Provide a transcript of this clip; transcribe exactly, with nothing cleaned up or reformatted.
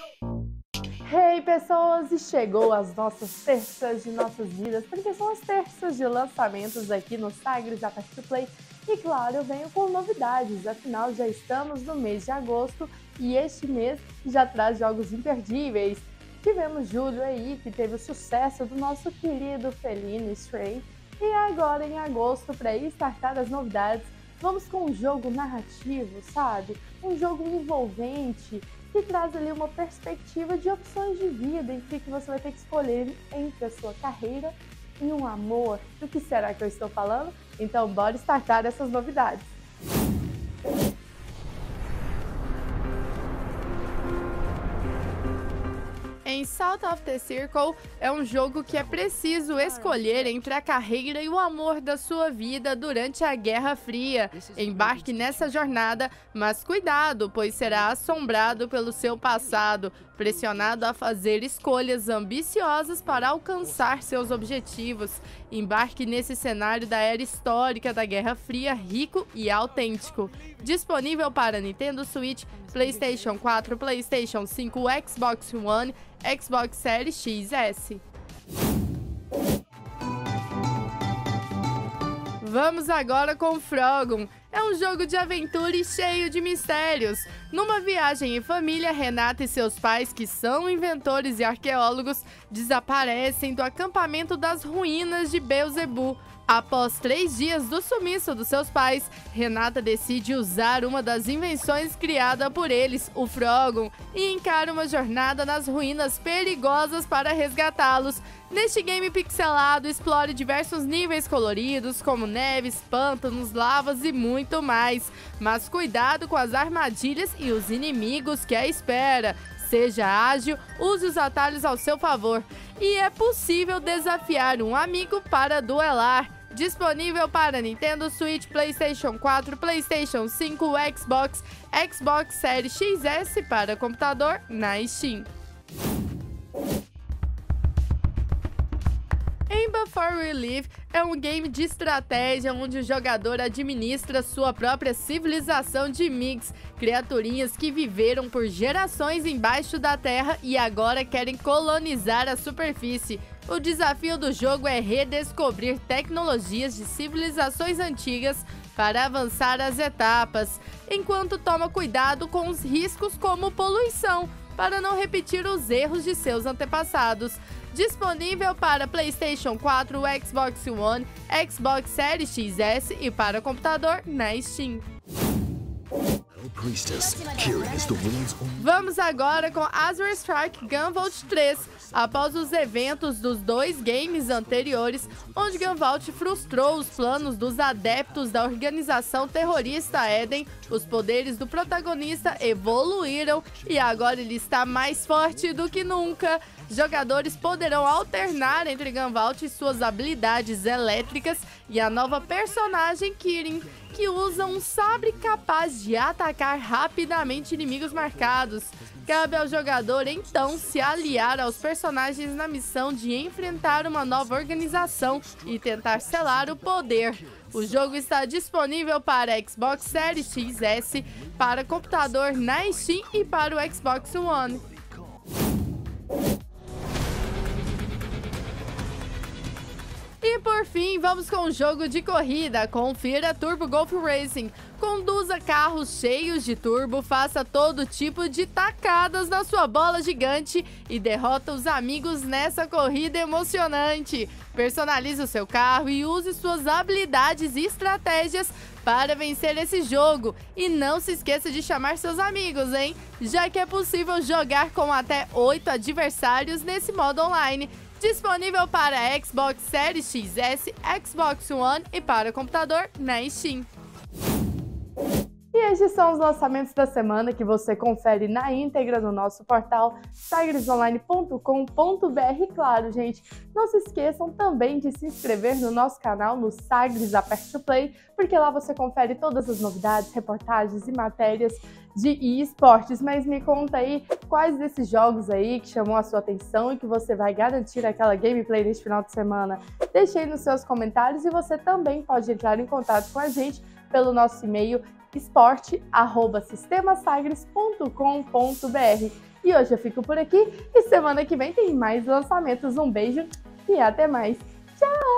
Hey pessoas, e chegou as nossas terças de nossas vidas, porque são as terças de lançamentos aqui no Sagres Aperto Play. E claro, eu venho com novidades, afinal já estamos no mês de agosto e este mês já traz jogos imperdíveis. Tivemos julho aí, que teve o sucesso do nosso querido Felino Stray, e agora em agosto, para startar as novidades, vamos com um jogo narrativo, sabe? Um jogo envolvente, que traz ali uma perspectiva de opções de vida em que você vai ter que escolher entre a sua carreira e um amor. Do que será que eu estou falando? Então bora startar essas novidades! Em Salt of the Circle é um jogo que é preciso escolher entre a carreira e o amor da sua vida durante a Guerra Fria. Embarque nessa jornada, mas cuidado, pois será assombrado pelo seu passado, pressionado a fazer escolhas ambiciosas para alcançar seus objetivos. Embarque nesse cenário da era histórica da Guerra Fria, rico e autêntico. Disponível para Nintendo Switch, PlayStation quatro, PlayStation cinco, Xbox One, Xbox Series X S. Vamos agora com Frogun. É um jogo de aventura e cheio de mistérios. Numa viagem em família, Renata e seus pais, que são inventores e arqueólogos, desaparecem do acampamento das ruínas de Beelzebub. Após três dias do sumiço dos seus pais, Renata decide usar uma das invenções criada por eles, o Frogun, e encara uma jornada nas ruínas perigosas para resgatá-los. Neste game pixelado, explore diversos níveis coloridos, como neves, pântanos, lavas e muito mais. Mas cuidado com as armadilhas e os inimigos que a espera. Seja ágil, use os atalhos ao seu favor. E é possível desafiar um amigo para duelar. Disponível para Nintendo Switch, PlayStation quatro, PlayStation cinco, Xbox, Xbox Series X S para computador na Steam. Emba for Relief é um game de estratégia onde o jogador administra sua própria civilização de Mix, criaturinhas que viveram por gerações embaixo da terra e agora querem colonizar a superfície. O desafio do jogo é redescobrir tecnologias de civilizações antigas para avançar as etapas, enquanto toma cuidado com os riscos como poluição, para não repetir os erros de seus antepassados. Disponível para PlayStation quatro, Xbox One, Xbox Series X S e para computador na Steam. Vamos agora com Azure Strike Gunvolt três. Após os eventos dos dois games anteriores, onde Gunvolt frustrou os planos dos adeptos da organização terrorista Eden, os poderes do protagonista evoluíram e agora ele está mais forte do que nunca. Jogadores poderão alternar entre Gunvolt e suas habilidades elétricas e a nova personagem Kirin, que usa um sabre capaz de atacar rapidamente inimigos marcados. Cabe ao jogador então se aliar aos personagens na missão de enfrentar uma nova organização e tentar selar o poder. O jogo está disponível para Xbox Series X S, para computador na Steam e para o Xbox One. E por fim, vamos com um jogo de corrida. Confira Turbo Golf Racing. Conduza carros cheios de turbo, faça todo tipo de tacadas na sua bola gigante e derrota os amigos nessa corrida emocionante. Personalize o seu carro e use suas habilidades e estratégias para vencer esse jogo. E não se esqueça de chamar seus amigos, hein? Já que é possível jogar com até oito adversários nesse modo online. Disponível para Xbox Series X S, Xbox One e para computador na Steam. E estes são os lançamentos da semana que você confere na íntegra no nosso portal sagres online ponto com ponto br. Claro, gente, não se esqueçam também de se inscrever no nosso canal no Sagres Aperto Play, porque lá você confere todas as novidades, reportagens e matérias de esportes. Mas me conta aí quais desses jogos aí que chamou a sua atenção e que você vai garantir aquela gameplay neste final de semana. Deixe aí nos seus comentários e você também pode entrar em contato com a gente pelo nosso e-mail esporte arroba sistemasagres ponto com ponto br. E hoje eu fico por aqui e semana que vem tem mais lançamentos. Um beijo e até mais. Tchau!